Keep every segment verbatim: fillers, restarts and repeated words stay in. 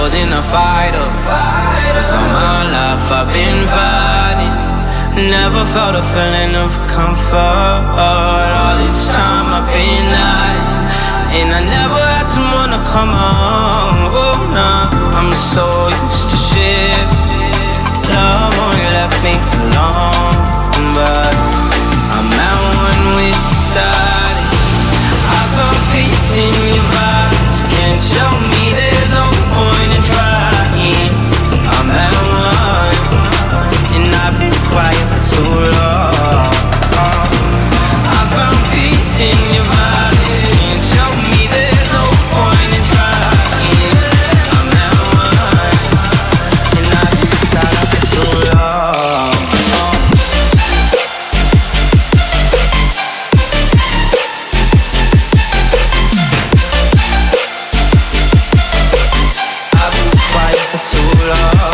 more than a fighter, cause all my life I've been fighting. Never felt a feeling of comfort. All this time I've been hiding, and I never had someone to come on. Oh, nah, I'm so used to shit. Love only left me alone, but I'm at one with the silence. I found peace in your vibes. Can't show me there's no point in trying. I'm at one, and I've been quiet for too long. I found peace in your vibes. Can't show me there's no point in trying. I'm at one, and I've been silent for too long. I've been quiet for too long.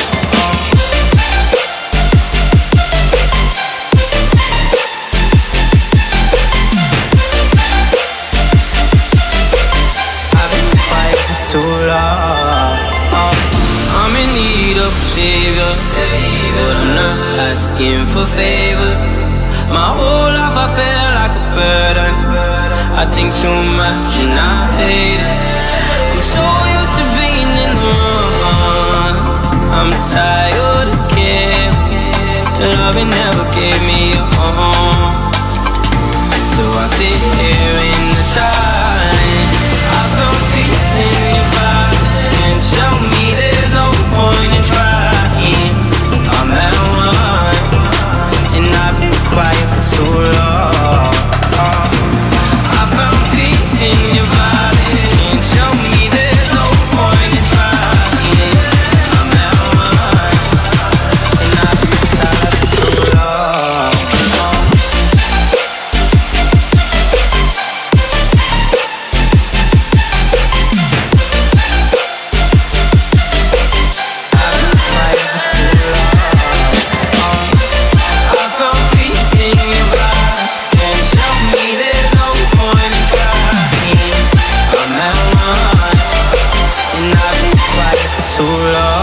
Too long. I'm in need of a savior, but I'm not asking for favors. My whole life I feel like a burden. I think too much and I hate it. I'm so used to being in the wrong. I'm tired of caring. Love never gave me a home, so I sit here in the silence. I found peace in your vibes. Can't show me there's no point in trying. I'm at one, and I've been quiet for too long. I found peace in your vibes. Can't show me there's no point in trying. I'm at one, and I've been silent for too long. So long.